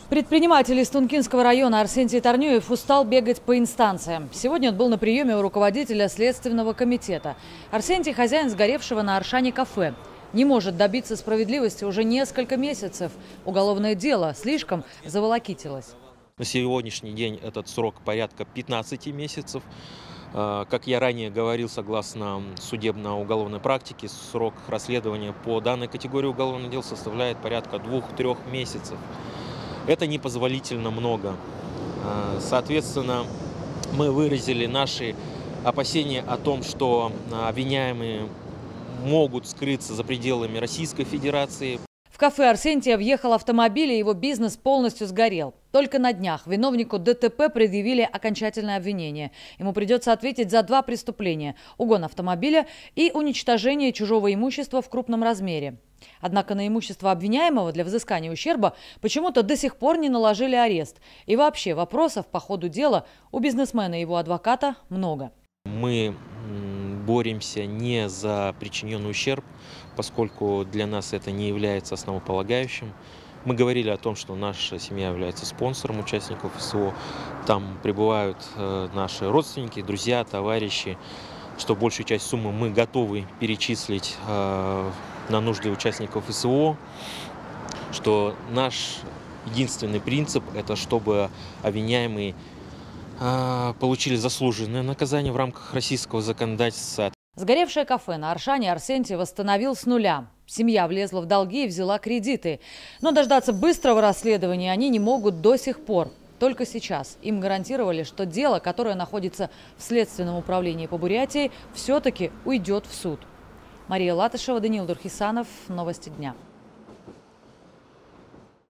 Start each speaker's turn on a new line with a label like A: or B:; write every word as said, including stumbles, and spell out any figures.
A: Предприниматель из Тункинского района Арсентий Тарнюев устал бегать по инстанциям. Сегодня он был на приеме у руководителя Следственного комитета. Арсентий – хозяин сгоревшего на Аршане кафе. Не может добиться справедливости уже несколько месяцев. Уголовное дело слишком заволокитилось.
B: На сегодняшний день этот срок порядка пятнадцати месяцев. Как я ранее говорил, согласно судебно-уголовной практике, срок расследования по данной категории уголовных дел составляет порядка двух-трех месяцев. Это непозволительно много. Соответственно, мы выразили наши опасения о том, что обвиняемые могут скрыться за пределами Российской Федерации.
A: В кафе Арсентия въехал автомобиль, и его бизнес полностью сгорел. Только на днях виновнику ДТП предъявили окончательное обвинение. Ему придется ответить за два преступления – угон автомобиля и уничтожение чужого имущества в крупном размере. Однако на имущество обвиняемого для взыскания ущерба почему-то до сих пор не наложили арест. И вообще вопросов по ходу дела у бизнесмена и его адвоката много.
B: Мы боремся не за причиненный ущерб, поскольку для нас это не является основополагающим. Мы говорили о том, что наша семья является спонсором участников СВО. Там прибывают наши родственники, друзья, товарищи, что большую часть суммы мы готовы перечислить на нужды участников СВО, что наш единственный принцип – это чтобы обвиняемые получили заслуженное наказание в рамках российского законодательства.
A: Сгоревшее кафе на Аршане Арсентий восстановил с нуля. Семья влезла в долги и взяла кредиты. Но дождаться быстрого расследования они не могут до сих пор. Только сейчас им гарантировали, что дело, которое находится в Следственном управлении по Бурятии, все-таки уйдет в суд. Мария Латышева, Даниил Дурхисанов. Новости дня.